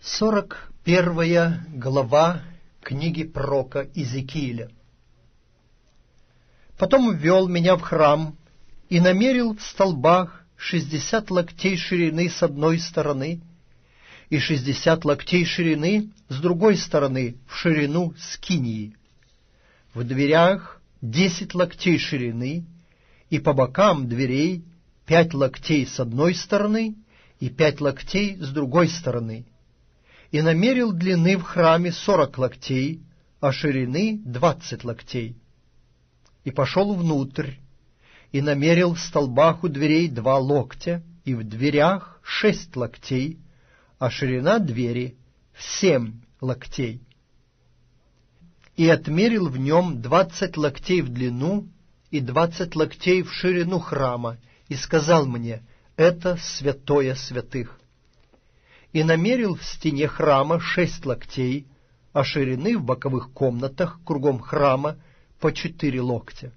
41 глава книги пророка Иезекииля. Потом ввел меня в храм и намерил в столбах 60 локтей ширины с одной стороны и 60 локтей ширины с другой стороны в ширину скинии. В дверях 10 локтей ширины, и по бокам дверей 5 локтей с одной стороны и 5 локтей с другой стороны. И намерил длины в храме 40 локтей, а ширины 20 локтей. И пошел внутрь, и намерил в столбах у дверей 2 локтя, и в дверях 6 локтей, а ширина двери 7 локтей. И отмерил в нем 20 локтей в длину и 20 локтей в ширину храма, и сказал мне: это святое святых. И намерил в стене храма 6 локтей, а ширины в боковых комнатах кругом храма по 4 локтя.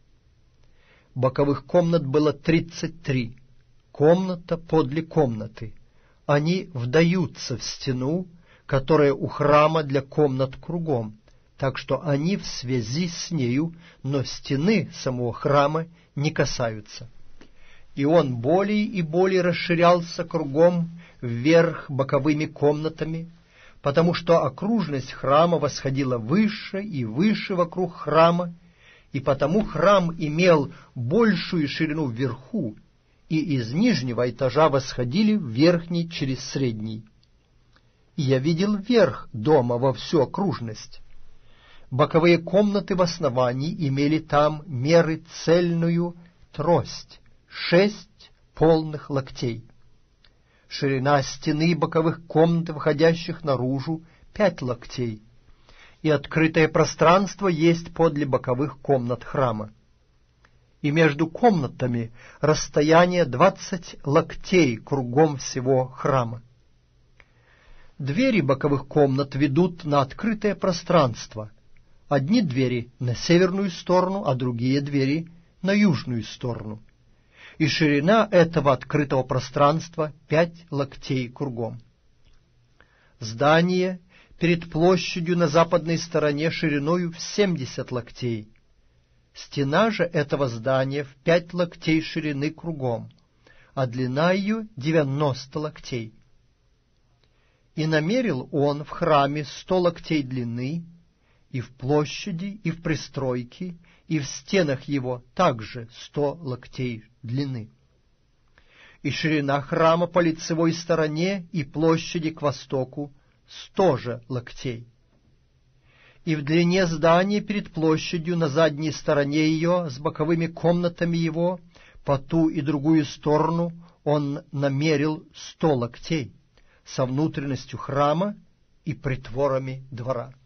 Боковых комнат было 33, комната подле комнаты. Они вдаются в стену, которая у храма для комнат кругом, так что они в связи с нею, но стены самого храма не касаются. И он более и более расширялся кругом вверх боковыми комнатами, потому что окружность храма восходила выше и выше вокруг храма, и потому храм имел большую ширину вверху, и из нижнего этажа восходили в верхний через средний. И я видел верх дома во всю окружность. Боковые комнаты в основании имели там меры цельную трость, 6 полных локтей. Ширина стены боковых комнат, выходящих наружу, 5 локтей, и открытое пространство есть подле боковых комнат храма. И между комнатами расстояние 20 локтей кругом всего храма. Двери боковых комнат ведут на открытое пространство. Одни двери на северную сторону, а другие двери на южную сторону. И ширина этого открытого пространства 5 локтей кругом. Здание перед площадью на западной стороне шириною в 70 локтей. Стена же этого здания в 5 локтей ширины кругом, а длина ее 90 локтей. И намерил он в храме 100 локтей длины, и в площади, и в пристройке, и в стенах его также 100 локтей длины. И ширина храма по лицевой стороне и площади к востоку 100 же локтей. И в длине здания перед площадью на задней стороне ее с боковыми комнатами его по ту и другую сторону он намерил 100 локтей со внутренностью храма и притворами двора.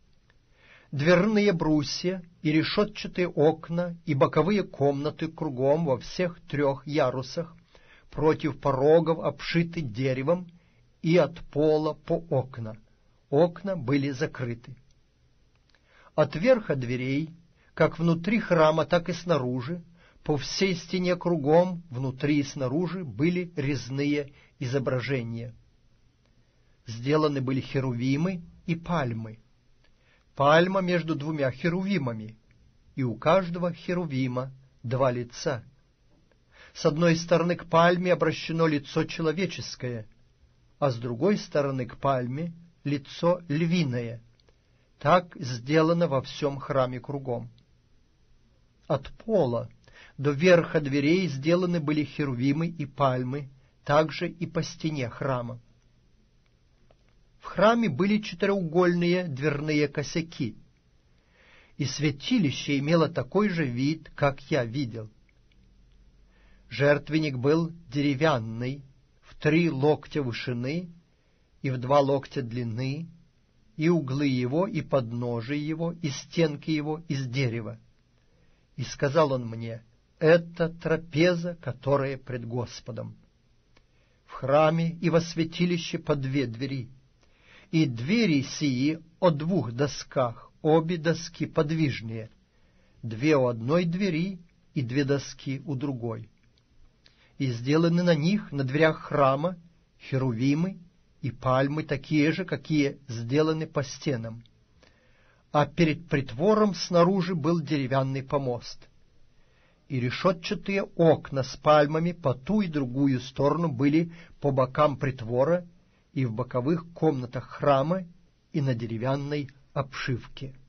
Дверные брусья и решетчатые окна и боковые комнаты кругом во всех 3 ярусах против порогов обшиты деревом и от пола по окна. Окна были закрыты. От верха дверей, как внутри храма, так и снаружи, по всей стене кругом, внутри и снаружи, были резные изображения. Сделаны были херувимы и пальмы. Пальма между 2 херувимами, и у каждого херувима 2 лица. С одной стороны к пальме обращено лицо человеческое, а с другой стороны к пальме лицо львиное. Так сделано во всем храме кругом. От пола до верха дверей сделаны были херувимы и пальмы, также и по стене храма. В храме были 4-угольные дверные косяки, и святилище имело такой же вид, как я видел. Жертвенник был деревянный, в 3 локтя вышины и в 2 локтя длины, и углы его, и подножие его, и стенки его из дерева. И сказал он мне: это трапеза, которая пред Господом. В храме и во святилище по 2 двери, и двери сии о 2 досках, обе доски подвижные, 2 у одной двери и 2 доски у другой. И сделаны на них, на дверях храма, херувимы и пальмы такие же, какие сделаны по стенам. А перед притвором снаружи был деревянный помост. И решетчатые окна с пальмами по ту и другую сторону были по бокам притвора и в боковых комнатах храма и на деревянной обшивке.